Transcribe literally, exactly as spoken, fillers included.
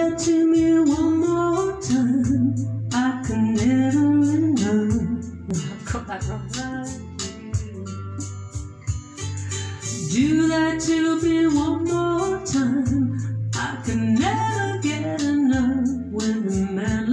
that to me one more time, I can never enough. I've got that wrong. Do that to me one more time, I can never get enough. When the man